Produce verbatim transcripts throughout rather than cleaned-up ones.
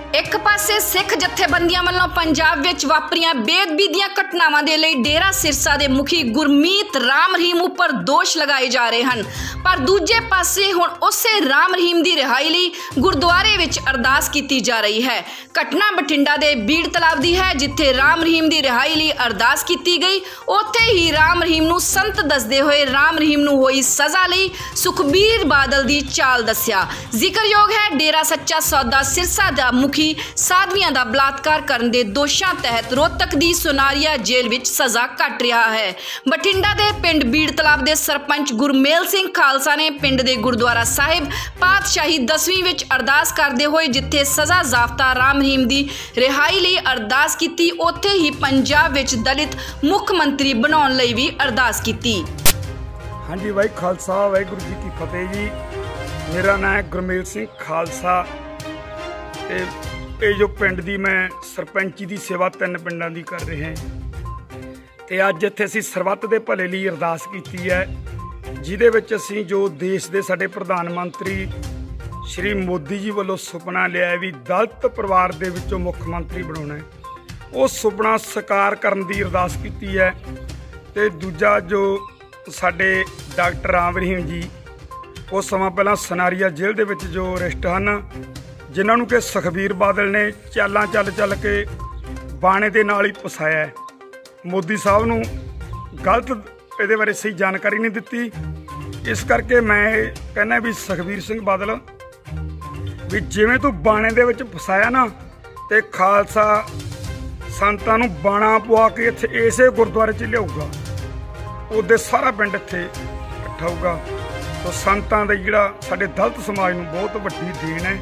एक पासे सिख जथेबंदियां वालों पंजाब विच वापरियां बेअदबी दीयां घटनावां दे लई डेरा सिरसा दे मुखी गुरमीत राम रहीम उपर दोष लगाए जा रहे हैं, पर दूजे पासे हुण उसे राम रहीम दी रिहाई लई गुरुद्वारे विच अरदास कीती जा रही है। घटना बठिंडा दे बीड़ तलाब दी है, जिथे राम रहीम दी रिहाई लई अरदास कीती गई। उत्थे ही राम रहीम नूं संत दसदे होए राम रहीम नूं होई सज़ा लई सुखबीर बादल दी चाल दस्सिया। जिक्रयोग है डेरा सच्चा सौदा सिरसा दा मुखी साधवियां दा बलात्कार करन दे दोषां तहत रोहतक दी सोनारिया जेल विच सज़ा कट रहा है। बठिंडा दे पिंड बीड़ तलाब दे सरपंच गुरमेल सिंह खालसा ने पिंड दे गुरुद्वारा साहिब पातशाही दसवीं विच अरदास करदे होए जिथे सज़ा ज़ाब्ता राम रहीम दी रिहाई लई अरदास कीती, उत्थे ही पंजाब विच दलित मुख मंत्री बनाउण लई भी अरदास कीती। हाँ जी भाई खालसा वाहिगुरू जी की फतेह जी। मेरा नाम है गुरमेल सिंह खालसा ते ये जो पिंड दी मैं सरपंची की सेवा तीन पिंडां दी कर रहे हैं ते अज इत्थे असीं सरबत दे भले लई अरदास कीती है, जिहदे विच असीं जो देश दे साडे प्रधान मंत्री श्री मोदी जी वालों सुपना लिया भी दलित परिवार दे विचों मुख मंत्री बनाउणा है, वो सुपना साकार करन दी अरदास कीती है। ते दूजा जो साडे डॉक्टर राम रहीम जी वो समा पहला सनारिया जेल दे विच जो अरेस्ट हैं, जिन्होंने कि सुखबीर बादल ने चालां चल चल के बाणे दे नाल ही फसाया है। मोदी साहब नूं गलत इहदे बारे सही जानकारी नहीं दित्ती, इस करके मैं कहना भी सुखबीर सिंह बादल भी जिवें तू बाणे दे विच फसाया ना ते खालसा संतां नूं बाणा पवा के इत्थे इसे गुरुद्वारे च लिआऊगा, उहदे सारा पिंड इत्थे इकट्ठा होगा। तो संतां दा जिहड़ा साडे दलित समाज नूं बहुत वड्डी देन है।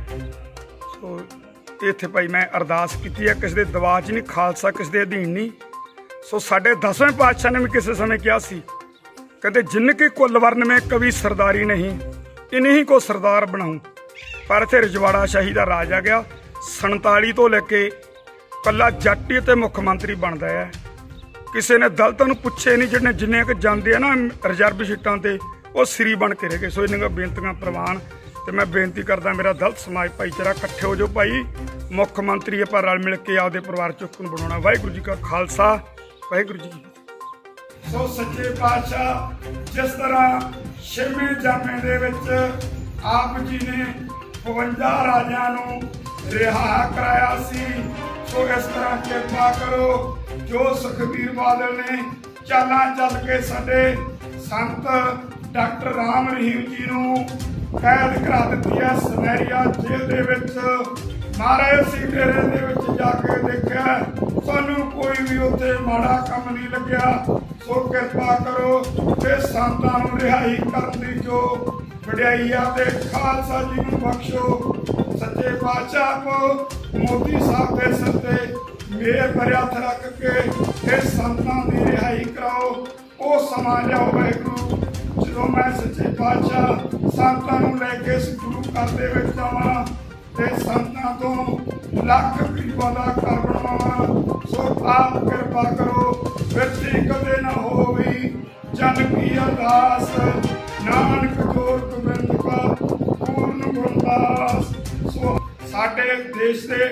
सो इत्थे भाई मैं अरदास कीती है, किसी दे दबाव च नहीं, खालसा किसी दे अधीन नहीं। सो साडे दसवें पातशाह ने भी किसी समय कहा सी, कहते जिनके कुल वर्ण में कभी सरदारी नहीं इन्हीं को सरदार बनाऊं, पर इत्थे रजवाड़ा शाही का राज आ गया। संताली तो लैके कला जट ही ते मुख मंत्री बनता है, किसी ने दलितों नूं पुछे नहीं, जिन्हें जिन्ने क जांदे ना रिजर्व सीटां ते वो सिरी बन के रह गए। सो इन्हां बेनतियां प्रवान ते मैं बेनती करदा मेरा दलित समाज भाईचारा इकट्ठे हो जो भाई, मुख मंत्री आपां रल मिल के आपदे परिवार चुक्कन बनाउणा। वाहिगुरू जी का खालसा वाहिगुरू जी की। सो सच्चे पातशाह जिस तरह छेवें जामे दे विच आप जी ने बवंजा राजियां नूं रिहा कराया सी, सो इस तरह किरपा करो जो सुखबीर बादल ने चालां चल के साडे संत डॉक्टर राम रहीम जी नूं कैद करा दी है सुनहरिया जेल दे विच। महाराज सी डेरे दे विच जाके देखिया सानू कोई भी उत्थे माड़ा काम नहीं लग्या, सो किरपा करो ते संतां नूं रिहाई करन दी जो वडियाई आ ते खालसा जी नूं बख्शो। सच्चे पातशाह को मोदी साहब दे सिर ते मेहर भरिया हथ रख के ये संतां दी रिहाई कराओ। वो समा लियाओ वाहिगुरू जो मैं सच्चे पातशाह संतां नूं लैके गुरु घर दे विच जावां ते संतां तो लख गरीबां दा घर बनावां। सो आप किरपा करो विरती कदे ना होवी जन की अरदास, नानक जोर गोबिंद का पूर्ण गुरदास। सो साडे देश दे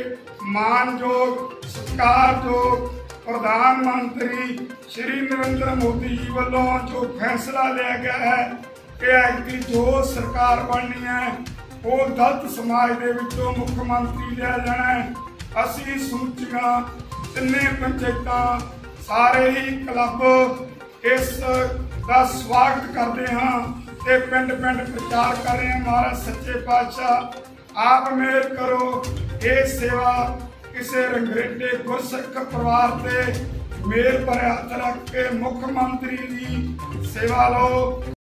मानयोग सत्कारयोग प्रधानमंत्री श्री नरेंद्र मोदी जी वालों जो फैसला लिया गया है कि ऐतकी जो सरकार बननी है वो दलित समाज के विचों मुख मंत्री लिया जाना है। असी सूचियां तिन्ने पंचायत सारे ही क्लब इस का स्वागत करते हाँ ते पिंड पिंड प्रचार कर रहे हैं। महाराज सच्चे पातशाह आप मेहर करो, ये सेवा किसी रंगरेटे गुरसिख परिवार से मेहर भरे हथ रख के मुख मंत्री की सेवा लो।